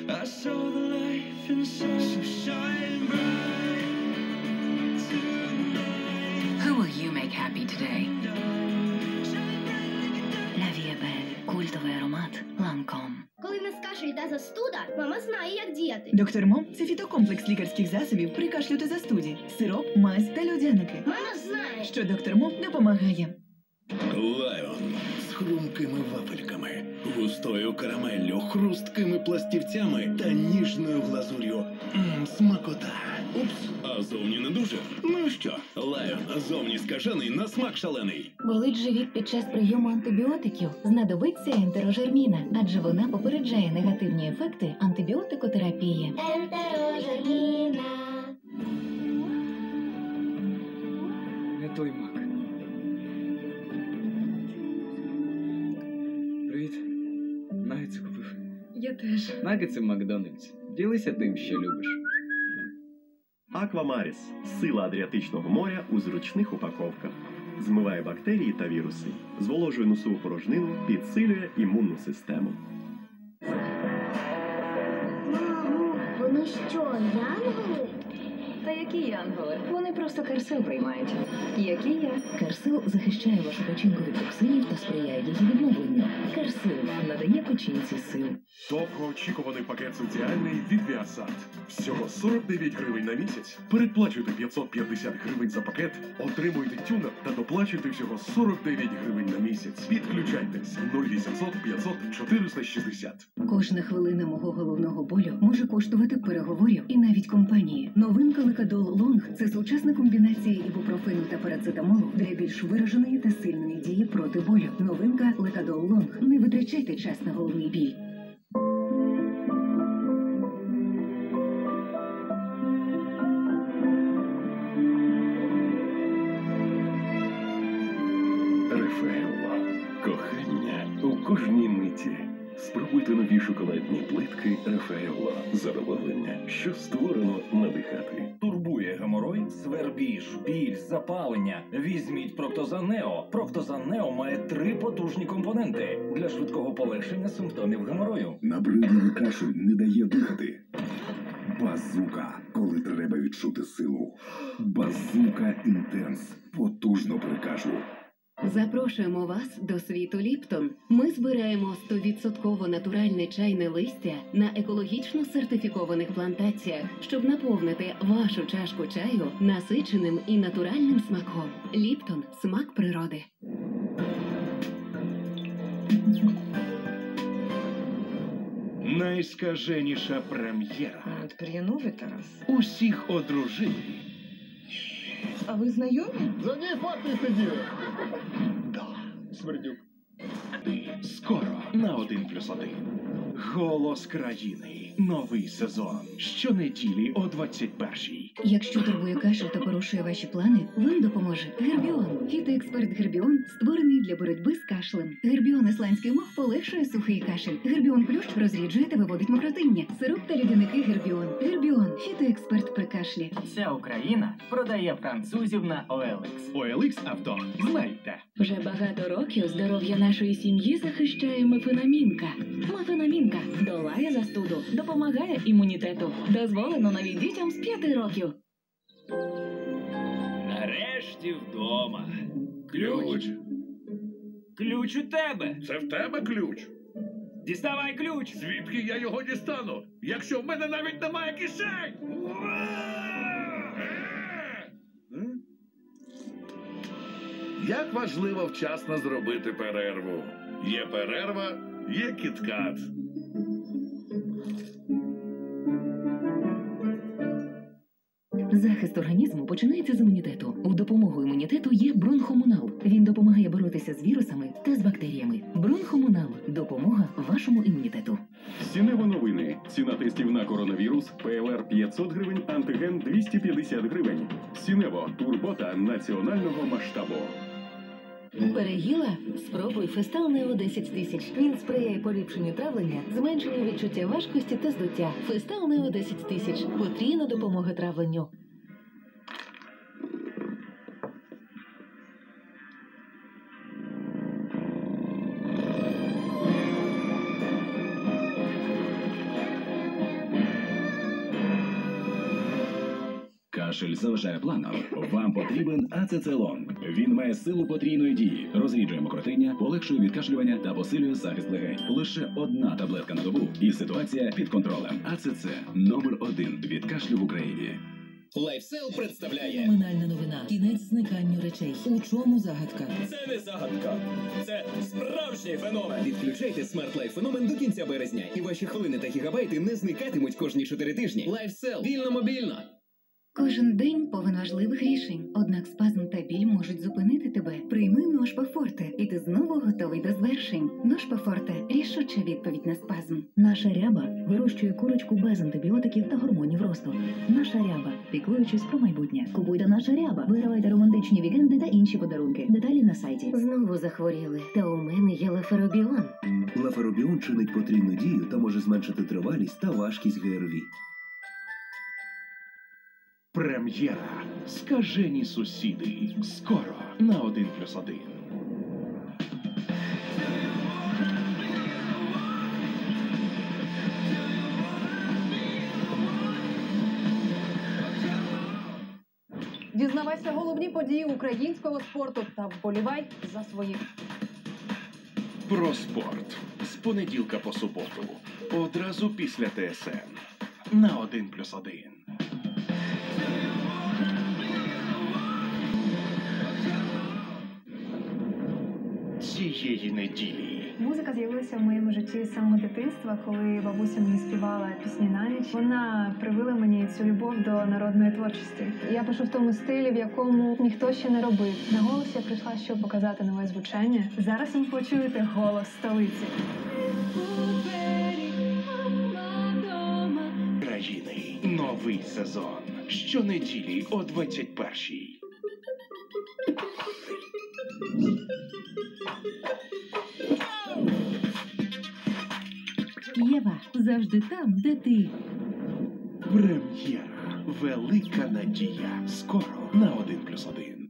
I saw the life inside, so shine bright tonight. Who will you make happy today? La vie est belle. Культовий аромат Lancome. Коли в нас кашель та застуда, мама знає, як діяти. Доктор Мом – це фітокомплекс лікарських засобів при кашлю та застуді. Сироп, мазь та льодяники. Мама знає. Що доктор Мом допомагає. Лайон з хрумкими вафельками, густою карамеллю, хрусткими пластівцями та ніжною глазур'ю. Смакота. Упс, а зовні не дуже. Ну що, Лайон, зовні скажений, на смак шалений. Болить живіт під час прийому антибіотиків? Знадобиться ентерожерміна, адже вона попереджає негативні ефекти антибіотикотерапії. Ентерожерміна. Не той мак. Привіт. Нагетси купив. Я теж. Нагетси в Макдональдс. Ділися тим, що любиш. Аквамаріс – сила Адріатичного моря у зручних упаковках. Змиває бактерії та віруси, зволожує носову порожнину, підсилює імунну систему. Мамо, вони що, янголи? Та які янголи? Вони просто керсил приймають. Які я? Керсил захищає вашу печінку від токсинів та сприяє її відновленню. Керсил надає печінці сил. Довгоочікуваний пакет соціальний від Viasat. Всього 49 гривень на місяць. Передплачуйте 550 гривень за пакет, отримуйте тюнер та доплачуйте всього 49 гривень на місяць. Підключайтесь 0800 500 460. Кожна хвилина мого головного болю може коштувати переговорів і навіть компанії. Новинка Лекадол Лонг – це сучасна комбінація ібупрофену та парацетамолу для більш вираженої та сильної дії проти болю. Новинка Лекадол Лонг. Не витрачайте час на головний біль. Рафаелло. Кохання у кожній миті. Спробуйте нові шоколадні плитки Рафаелло. Задоволення, що створено надихати. Турбує геморой, свербіж, біль, запалення. Візьміть Проктозан Нео. Проктозан Нео має 3 потужні компоненти для швидкого полегшення симптомів геморою. Набридливий кашель не дає дихати. Базука, коли треба відчути силу. Базука Інтенс. Потужно при кашлю. Запрошуємо вас до світу Ліптон. Ми збираємо 100% натуральне чайне листя на екологічно сертифікованих плантаціях, щоб наповнити вашу чашку чаю насиченим і натуральним смаком. Ліптон – смак природи. Найскаженіша прем'єра. Тепер новий Тарас. Усіх одружили. А ви знайомі? За ній факти сиділи. Да, Смердюк. Скоро на 1+1. Голос країни. Новий сезон. Щонеділі о 21-й. Якщо турбує кашель та порушує ваші плани, вам допоможе Гербіон. Фітоексперт Гербіон створений для боротьби з кашлем. Гербіон ісландський мох полегшує сухий кашель. Гербіон плющ розріджує та виводить мокротиння. Сироп та льодяники Гербіон. Гербіон – фітоексперт при кашлі. Вся Україна продає французів на OLX. OLX авто. Знайте. Вже багато років здоров'я нашої сім'ї захищає мефенамінка. Мефенамінка долає застуду, допомагає імунітету. Дозволено навіть дітям з 5 років. Нарешті вдома. Ключ. Ключ у тебе. Це в тебе ключ. Діставай ключ. Звідки я його дістану, якщо в мене навіть немає кишень? Як важливо вчасно зробити перерву. Є перерва, є кіткат. Захист організму починається з імунітету. У допомогу імунітету є бронхомунал. Він допомагає боротися з вірусами та з бактеріями. Бронхомунал – допомога вашому імунітету. Сінево новини. Ціна тестів на коронавірус. ПЛР 500 гривень, антиген 250 гривень. Сінево – турбота національного масштабу. Переїла? Спробуй Фестал Нео 10 тисяч. Він сприяє поліпшенню травлення, зменшенню відчуття важкості та здуття. Фестал Нео 10 тисяч. Потрійна допомога травленню. Кашель заважає планам? Вам потрібен ацецелон. Він має силу потрійної дії, розріджує мокротиння, полегшує відкашлювання та посилює захист легень. Лише одна таблетка на добу, і ситуація під контролем. АЦЦ – номер 1 від кашлю в Україні. Лайфсел представляє Феноменальна новина. Кінець зниканню речей. У чому загадка? Це не загадка, це справжній феномен. Відключайте Smart Life феномен до кінця березня, і ваші хвилини та гігабайти не зникатимуть кожні 4 тижні. Лайфсел. Вільно-мобільно. Кожен день повен важливих рішень. Однак спазм та біль можуть зупинити тебе. Прийми Ношпа Форте, і ти знову готовий до звершень. Ношпа Форте – рішуча відповідь на спазм. Наша ряба вирощує курочку без антибіотиків та гормонів росту. Наша ряба, піклуючись про майбутнє. Купуйте наша ряба, вигравайте романтичні вікенди та інші подарунки. Деталі на сайті. Знову захворіли. Та у мене є лаферобіон. Лаферобіон чинить потрійну дію та може зменшити тривалість та важкість ГРВІ. Прем'єра. Скажені сусіди. Скоро на 1+1. Дізнавайся головні події українського спорту та вболівай за своїх. Про спорт. З понеділка по суботу. Одразу після ТСН. На 1+1. Цієї неділі. Музика з'явилася в моєму житті з самого дитинства, коли бабуся мені співала пісні на ніч. Вона привила мені цю любов до народної творчості. Я пишу в тому стилі, в якому ніхто ще не робив. На голос я прийшла, щоб показати нове звучання. Зараз ви почуєте голос столиці. Країни. Новий сезон. Щонеділі о 21-й. Єва завжди там, де ти. Прем'єра. Велика надія. Скоро на 1+1.